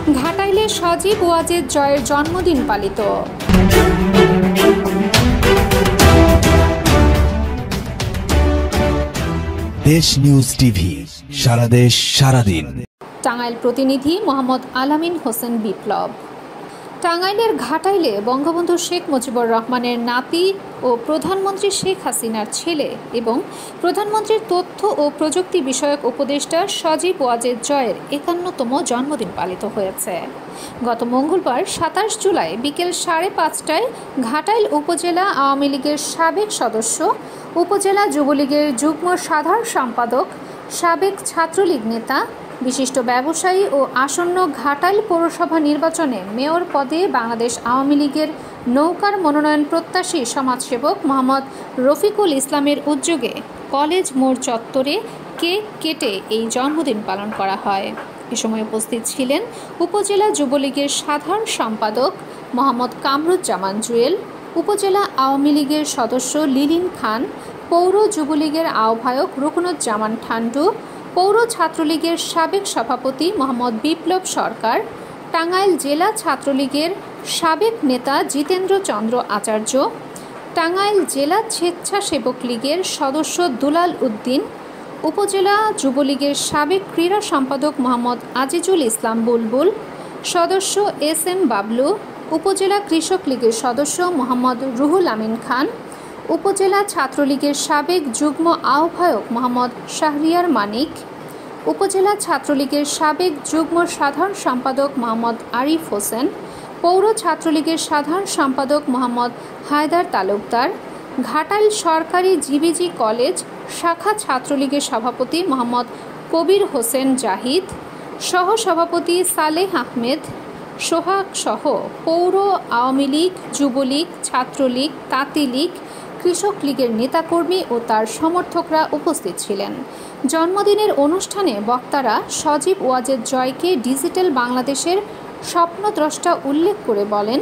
ঘাটাইলে সজীব ওয়াজেদ জয়ের জন্মদিন পালিত। দেশ নিউজ টিভি, সারা দেশ সারাদিন। টাঙ্গাইল প্রতিনিধি মোহাম্মদ আলামিন হোসেন বিপ্লব। টাঙ্গাইলের ঘাটাইলে বঙ্গবন্ধু শেখ মুজিবুর রহমানের নাতি ও প্রধানমন্ত্রী শেখ হাসিনার ছেলে এবং প্রধানমন্ত্রীর তথ্য ও প্রযুক্তি বিষয়ক উপদেষ্টা সজীব ওয়াজেদ জয়ের ৫১তম জন্মদিন পালিত হয়েছে। গত মঙ্গলবার ২৭ জুলাই বিকেল ৫:৩০টায় ঘাটাইল উপজেলা আওয়ামী লীগের সাবেক সদস্য, উপজেলা যুবলীগের যুগ্ম সাধারণ সম্পাদক, সাবেক ছাত্রলীগ নেতা, বিশিষ্ট ব্যবসায়ী ও আসন্ন ঘাটাইল পৌরসভা নির্বাচনে মেয়র পদে বাংলাদেশ আওয়ামী লীগের নৌকার মনোনয়ন প্রত্যাশী সমাজসেবক মোহাম্মদ রফিকুল ইসলামের উদ্যোগে কলেজ মোড় চত্বরে কেক কেটে এই জন্মদিন পালন করা হয়। এ সময় উপস্থিত ছিলেন উপজেলা যুবলীগের সাধারণ সম্পাদক মোহাম্মদ কামরুজ্জামান জুয়েল, উপজেলা আওয়ামী লীগের সদস্য লিলিন খান, পৌর যুবলীগের আহ্বায়ক রুকনুজ্জামান ঠান্ডু, পৌর ছাত্রলীগের সাবেক সভাপতি মোহাম্মদ বিপ্লব সরকার, টাঙ্গাইল জেলা ছাত্রলীগের সাবেক নেতা জিতেন্দ্র চন্দ্র আচার্য, টাঙ্গাইল জেলা স্বেচ্ছাসেবক লীগের সদস্য দুলাল উদ্দিন, উপজেলা যুবলীগের সাবেক ক্রীড়া সম্পাদক মোহাম্মদ আজিজুল ইসলাম বুলবুল, সদস্য SM বাবলু, উপজেলা কৃষক লীগের সদস্য মোহাম্মদ রুহুল আমিন খান, উপজেলা ছাত্রলীগের সাবেক যুগ্ম আহ্বায়ক মোহাম্মদ শাহরিয়ার মানিক, উপজেলা ছাত্রলীগের সাবেক যুগ্ম সাধারণ সম্পাদক মোহাম্মদ আরিফ হোসেন, পৌর ছাত্রলীগের সাধারণ সম্পাদক মোহাম্মদ হায়দার তালুকদার, ঘাটাইল সরকারি জিবিজি কলেজ শাখা ছাত্রলীগের সভাপতি মোহাম্মদ কবির হোসেন জাহিদ, সহসভাপতি সালেহ আহমেদ সোহাগ সহ পৌর আওয়ামী লীগ, যুবলীগ, ছাত্রলীগ, তাঁতি লীগ, কৃষক লীগের নেতাকর্মী ও তার সমর্থকরা উপস্থিত ছিলেন। জন্মদিনের অনুষ্ঠানে বক্তারা সজীব ওয়াজেদ জয়কে ডিজিটাল বাংলাদেশের স্বপ্নদ্রষ্টা উল্লেখ করে বলেন,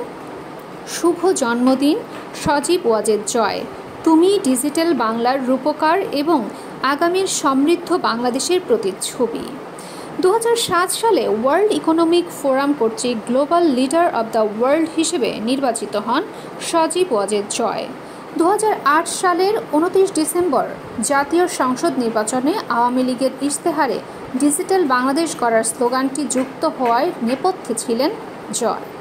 শুভ জন্মদিন সজীব ওয়াজেদ জয়, তুমি ডিজিটাল বাংলার রূপকার এবং আগামীর সমৃদ্ধ বাংলাদেশের প্রতিচ্ছবি। ২০০৭ সালে ওয়ার্ল্ড ইকোনমিক ফোরাম কর্তৃক global leader of the world হিসেবে নির্বাচিত হন সজীব ওয়াজেদ জয়। ২০০৮ সালের ২৯ ডিসেম্বর জাতীয় সংসদ নির্বাচনে আওয়ামী লীগের ইশতেহারে ডিজিটাল বাংলাদেশ গড়ার স্লোগানটি যুক্ত হওয়ার নেপথ্যে ছিলেন জয়।